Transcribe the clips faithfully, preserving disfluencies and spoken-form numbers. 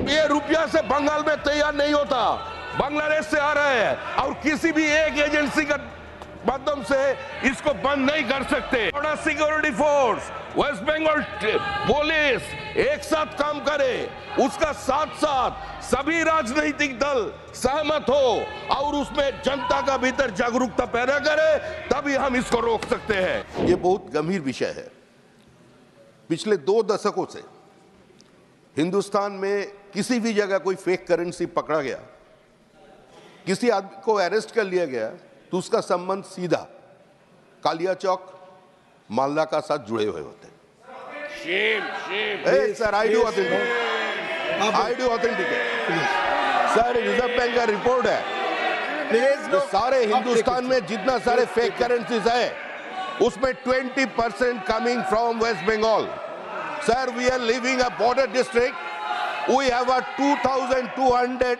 ये रुपया से बंगाल में तैयार नहीं होता, बांग्लादेश से आ रहा है और किसी भी एक एजेंसी का माध्यम से इसको बंद नहीं कर सकते। Border security force, West Bengal police एक साथ काम करे, उसका साथ साथ सभी राजनीतिक दल सहमत हो और उसमें जनता का भीतर जागरूकता पैदा करे, तभी हम इसको रोक सकते हैं। ये बहुत गंभीर विषय है। पिछले दो दशकों से हिंदुस्तान में किसी भी जगह कोई फेक करेंसी पकड़ा गया, किसी आदमी को अरेस्ट कर लिया गया, तो उसका संबंध सीधा कालिया चौक मालदा का साथ जुड़े हुए होते हैं। Sir I do authentic I do authenticate sir, reserve bank का रिपोर्ट है, जो सारे हिंदुस्तान में जितना सारे फेक करेंसीज है उसमें twenty percent coming from West Bengal. Sir, we are living a border district, we have a two thousand two hundred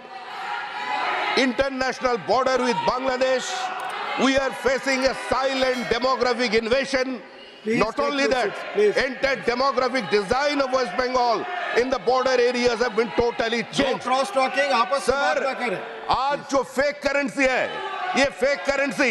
international border with Bangladesh. We are facing a silent demographic invasion. Please Not only that, entire demographic design of West Bengal in the border areas have been totally changed. Cross talking आपस में बात ना करें। आज जो fake currency है, ये fake currency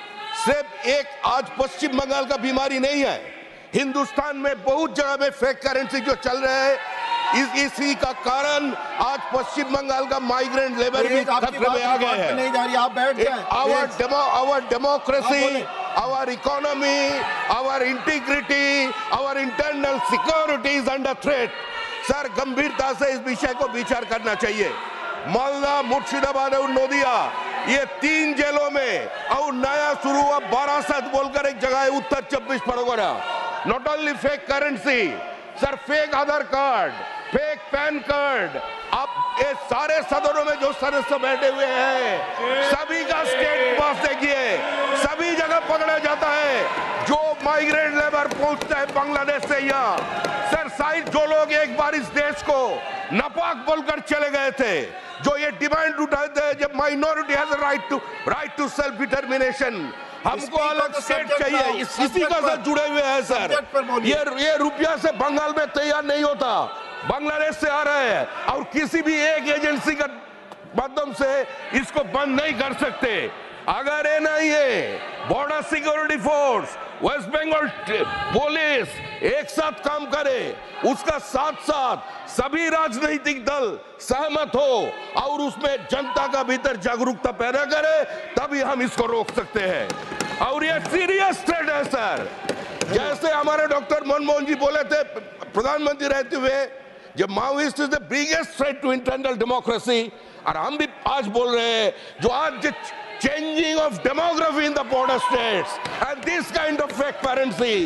सिर्फ एक आज पश्चिम बंगाल का बीमारी नहीं है। हिंदुस्तान में बहुत जगह में फेक करेंसी जो चल रहे हैं, इस इसी का कारण आज पश्चिम बंगाल का माइग्रेंट लेबर भी खतरे में आ गए हैं। नहीं जा रही, आप बैठ जाएं। Our demo our democracy, our economy, our integrity, our internal security is under threat. Sir, गंभीरता से इस विषय को विचार करना चाहिए। मालदा, मुर्शिदाबाद और नोदिया, ये तीन जेलों में और नया शुरू हुआ बारासत बोलकर एक जगह है Uttar Chaubis Pargana. Not only fake currency, sir fake Aadhaar card, fake pan card, आप ये सारे सदनों में जो सदस्य बैठे हुए हैं सभी का स्टेट पास देखिए, सभी जगह पकड़ा जाता है। जो माइग्रेंट लेबर पहुंचता है बांग्लादेश से यहाँ, सर साइड जो लोग एक बार इस देश को नापाक बोलकर चले गए थे, जो ये डिमांड उठाए थे जब minority has right to right to self determination, हमको अलग स्टेट चाहिए, इसी का साथ जुड़े हुए हैं सर। ये ये रुपया से बंगाल में तैयार नहीं होता, बांग्लादेश से आ रहा है और किसी भी एक एजेंसी का माध्यम से इसको बंद नहीं कर सकते। अगर ये नहीं है, border security force, West Bengal police एक साथ काम करे, उसका साथ साथ सभी राजनीतिक दल सहमत हो और उसमें जनता का भीतर जागरूकता पैदा करे, तभी हम इसको रोक सकते हैं। और ये सीरियस थ्रेट है सर। जैसे हमारे डॉक्टर मनमोहन जी बोले थे प्रधानमंत्री रहते हुए, जब Maoist is the biggest threat to internal democracy, और हम भी आज बोल रहे हैं जो आज changing of demography in the border states and this kind of fake currency